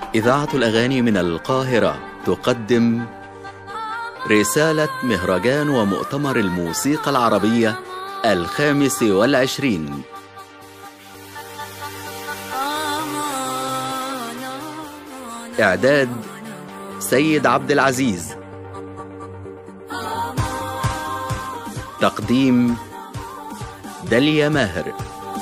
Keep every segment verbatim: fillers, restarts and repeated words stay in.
إذاعة الأغاني من القاهرة تقدم رسالة مهرجان ومؤتمر الموسيقى العربية الخامس والعشرين. إعداد سيد عبد العزيز، تقديم داليا ماهر.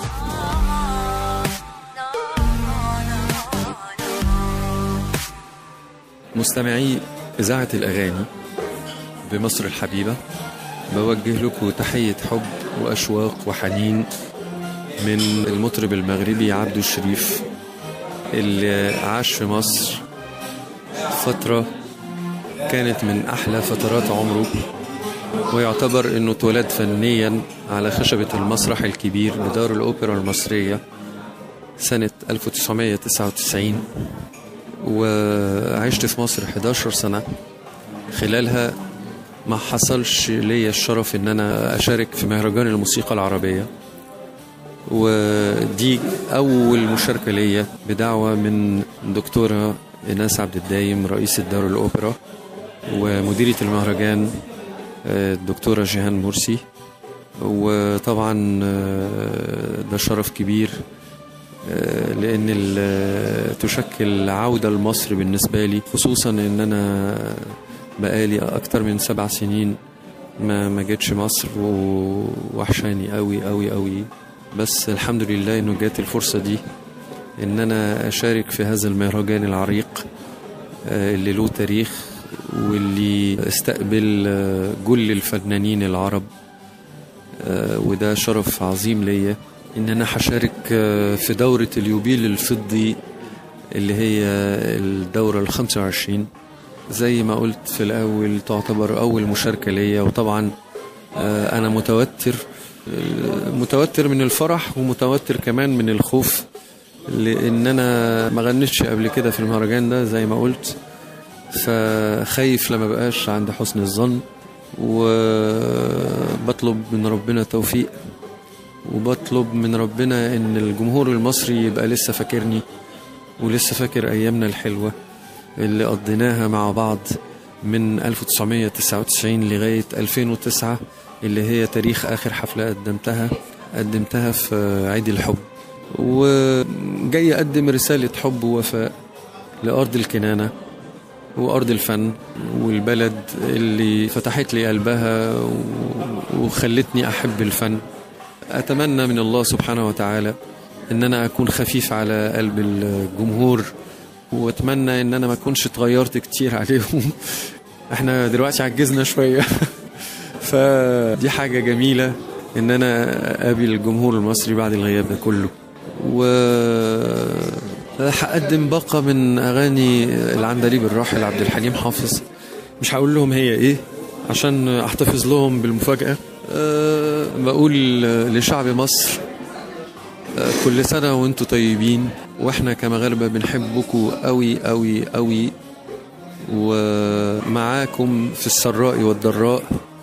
مستمعي إذاعة الأغاني بمصر الحبيبة، بوجه لكم تحية حب وأشواق وحنين من المطرب المغربي عبدو الشريف اللي عاش في مصر فترة كانت من أحلى فترات عمره، ويعتبر أنه اتولد فنيا على خشبة المسرح الكبير بدار الأوبرا المصرية سنة ألف وتسعمائة وتسعة وتسعين، وعشت في مصر إحدى عشرة سنة. خلالها ما حصلش لي الشرف ان انا اشارك في مهرجان الموسيقى العربية، ودي اول مشاركة لي بدعوة من الدكتورة إيناس عبد الدايم رئيسة دار الأوبرا، ومديرة المهرجان الدكتورة جيهان مرسي. وطبعا ده شرف كبير لأن تشكل عودة لمصر بالنسبة لي، خصوصا أن أنا بقالي أكتر من سبع سنين ما ما جيتش مصر ووحشاني قوي قوي قوي. بس الحمد لله أنه جات الفرصة دي أن أنا أشارك في هذا المهرجان العريق اللي له تاريخ واللي استقبل كل الفنانين العرب، وده شرف عظيم ليا ان انا هشارك في دورة اليوبيل الفضي اللي هي الدورة الخمسة وعشرين. زي ما قلت في الاول تعتبر اول مشاركة ليا، وطبعا انا متوتر متوتر من الفرح ومتوتر كمان من الخوف، لان انا ما غنيتش قبل كده في المهرجان ده زي ما قلت، فخايف لما بقاش عند حسن الظن، وبطلب من ربنا توفيق، وبطلب من ربنا ان الجمهور المصري يبقى لسه فاكرني ولسه فاكر ايامنا الحلوة اللي قضيناها مع بعض من ألف وتسعمائة وتسعة وتسعين لغاية ألفين وتسعة، اللي هي تاريخ اخر حفلة قدمتها قدمتها في عيد الحب. وجاي اقدم رسالة حب ووفاء لأرض الكنانة وأرض الفن والبلد اللي فتحت لي قلبها وخلتني أحب الفن. أتمنى من الله سبحانه وتعالى أن أنا أكون خفيف على قلب الجمهور، وأتمنى أن أنا ما أكونش اتغيرت كتير عليهم. احنا دلوقتي عجزنا شوية فدي حاجة جميلة أن أنا أقابل الجمهور المصري بعد الغياب ده كله. و هقدم باقة من أغاني العندليب الراحل عبد الحليم حافظ، مش هقول لهم هي إيه عشان أحتفظ لهم بالمفاجأة. أه بقول لشعب مصر أه كل سنة وانتم طيبين، وإحنا كمغاربة بنحبكم قوي قوي قوي، ومعاكم في السراء والضراء،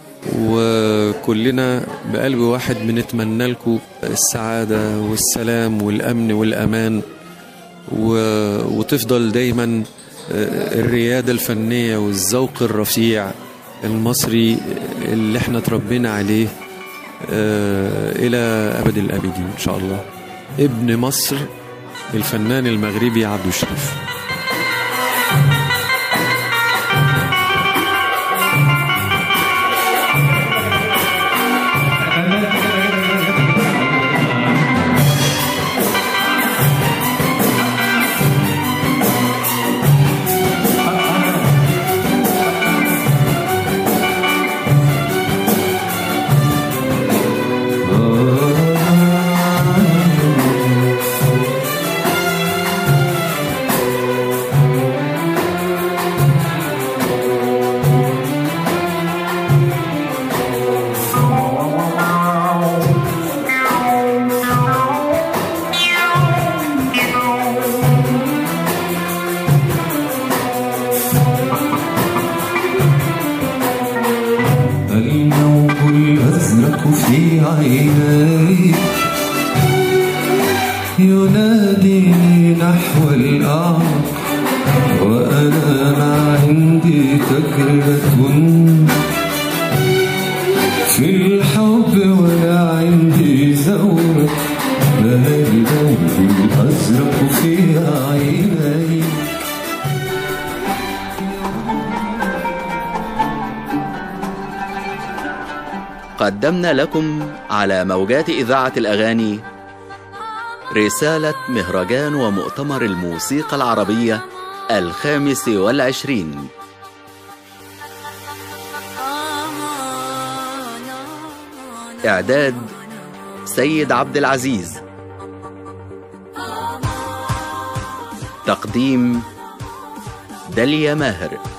وكلنا بقلب واحد بنتمنى لكم السعادة والسلام والأمن والأمان، وتفضل دايما الريادة الفنية والذوق الرفيع المصري اللي احنا تربينا عليه إلى أبد الآبدين إن شاء الله. ابن مصر الفنان المغربي عبدو الشريف. في عيني يناديني نحو الأعمق ما عندي تجربة في الحب ولا عندي ثورة، ليالي قلبي أزرق في عيني. قدمنا لكم على موجات إذاعة الأغاني رسالة مهرجان ومؤتمر الموسيقى العربية الخامس والعشرين. إعداد سيد عبد العزيز. تقديم داليا ماهر.